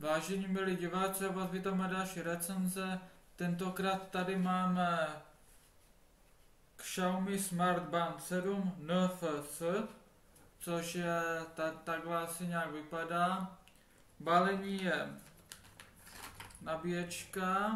Vážení milí diváci, já vás vítám na další recenze. Tentokrát tady máme Xiaomi Smart Band 7 NFC, což je takhle asi nějak vypadá. Balení je nabíječka,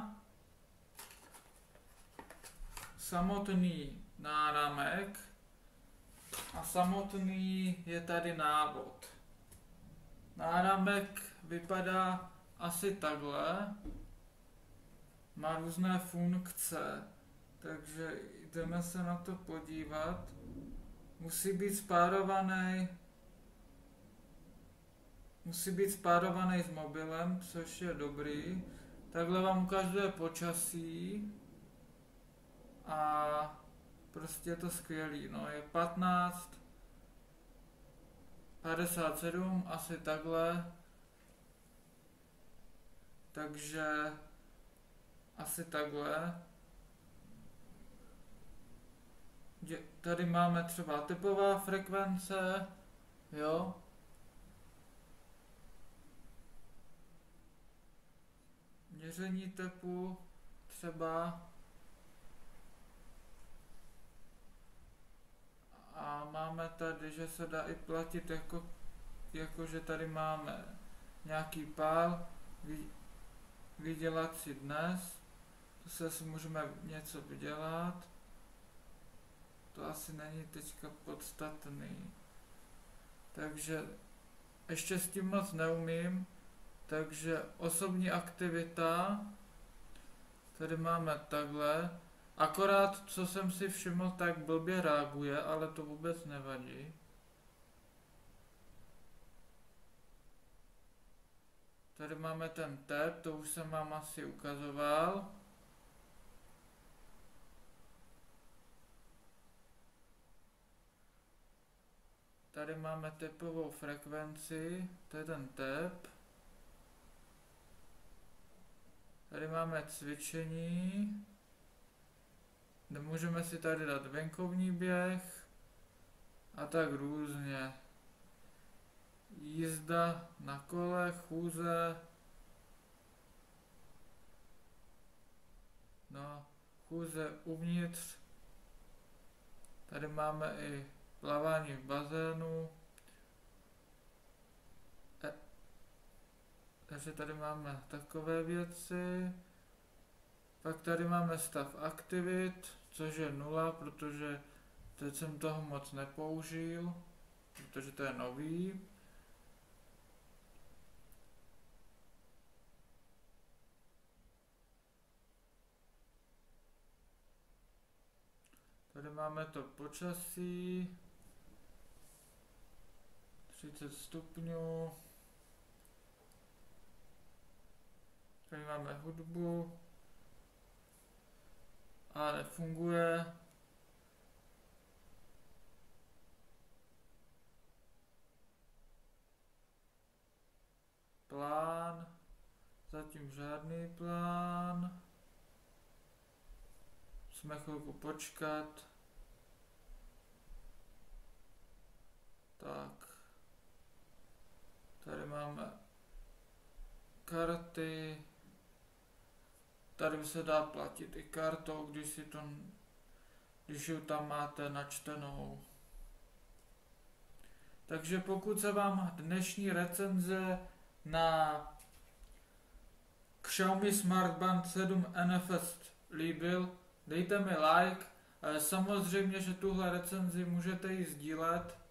samotný náramek a samotný je tady návod. Náramek vypadá asi takhle, má různé funkce, takže jdeme se na to podívat. Musí být spárovaný s mobilem, což je dobrý. Takhle vám ukazuje počasí a prostě je to skvělý. No, je 15:57, asi takhle. Takže asi takhle. Tady máme třeba tepová frekvence, jo. Měření tepu třeba. A máme tady, že se dá i platit jako že tady máme nějaký pál, vydělat si dnes, to se můžeme něco vydělat, to asi není teďka podstatný, takže ještě s tím moc neumím, takže osobní aktivita, tady máme takhle, akorát co jsem si všiml, tak blbě reaguje, ale to vůbec nevadí. Tady máme ten tap, to už jsem vám asi ukazoval. Tady máme tapovou frekvenci, to je ten tap. Tady máme cvičení. Můžeme si tady dát venkovní běh a tak různě. Jízda na kole, chůze, no, chůze uvnitř, tady máme i plavání v bazénu, takže tady máme takové věci, pak tady máme stav aktivit, což je 0, protože teď jsem toho moc nepoužil, protože to je nový. Tady máme to počasí, 30 stupňů, tady máme hudbu, ale nefunguje. Plán, zatím žádný plán. Musíme chvilku počkat. Tak. Tady máme karty. Tady se dá platit i kartou, když ji tam máte načtenou. Takže pokud se vám dnešní recenze na Xiaomi Smart Band 7 NFC líbil, dejte mi like, samozřejmě, že tuhle recenzi můžete i sdílet,